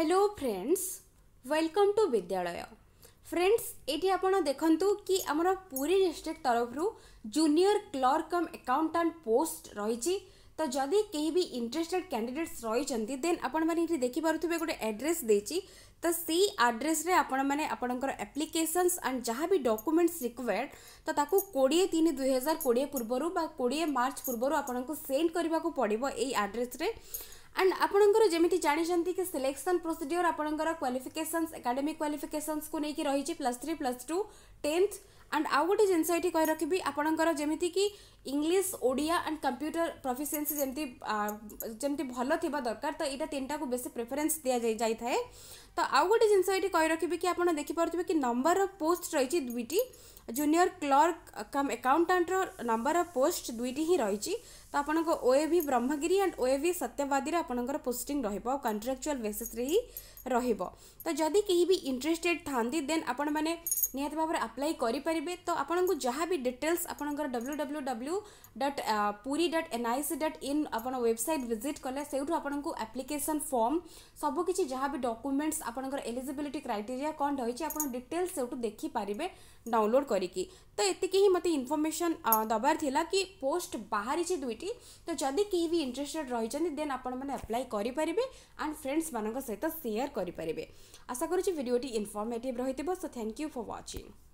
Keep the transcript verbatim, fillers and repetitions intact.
Hello friends, welcome to Vidyalaya. Friends, ये आपण देखंतु कि आमर पुरी डिस्ट्रिक्ट तरफ junior clerk cum accountant post रही। तो जदि कहीं भी इंटरेस्टेड कैंडिडेट्स रही देन आपण मैंने ये देखिपे गोटे एड्रेस देची। तो सी एड्रेस रे आपण मैंने आपणकर एप्लिकेशंस एंड जहाँ भी डॉक्यूमेंट्स रिक्वायर्ड तो ताकू कोड़े तीन दुई हजार कोड़े पूर्वर बा कोड़े मार्च पूर्वर आपन को सेंड करने को पड़ो यही एड्रेस रे। एंड आपणकर जमी जानते कि सिलेक्शन प्रोसीडियर आपणकर क्वालिफिकेशंस एकेडमिक क्वालिफिकेशंस को लेकिन रही plus three plus two tenth and आउ गोटे जिनस ये कही रखी आपणकर जमी कि English Odia and computer proficiency जमती जमती भल थी दरकार। तो यहाँ तीन को बेसी प्रेफरेंस दि जाए। तो आउ गोटे जिनस ये कही रखी कि आप देखिपे कि नंबर ऑफ पोस्ट रही दुईटी junior clerk cum accountant number of post दुईटी ही रही। तो आपन ओएवी ब्रह्मगिरी एंड ओएवी सत्यवादी आपनकर पोस्टिंग रहिबो कॉन्ट्रैक्चुअल बेसिस रे ही रहिबो। तो जदि कहीं भी इंटरेस्टेड थांती देन आपण माने निहत भाव अप्लाई करि परिबे। तो आपन को जहाँ भी डिटेल्स आपनकर W W W dot Puri dot N I C dot in अपन वेबसाइट विजिट कले सेठू आपन को एप्लिकेशन फॉर्म सब किछि जहाँ भी डॉक्यूमेंट्स आपनकर एलिजिबिलिटी क्राइटेरिया कौन रही आपन डिटेल्स सेठू देखि पारिबे डाउनलोड करिकी। तो एतिकी ही मते इन्फॉर्मेशन दबार थिला कि पोस्ट बाहरी छि दुईटी। तो जदि कहीं भी इंटरेस्टेड रही देन आपण मैंने अप्लाई करि परिबे एंड फ्रेंड्स मानक सहित शेयर करि परिबे। आशा करूछि वीडियोटी इन्फॉर्मेटिव रहिथिबो। So thank you for watching.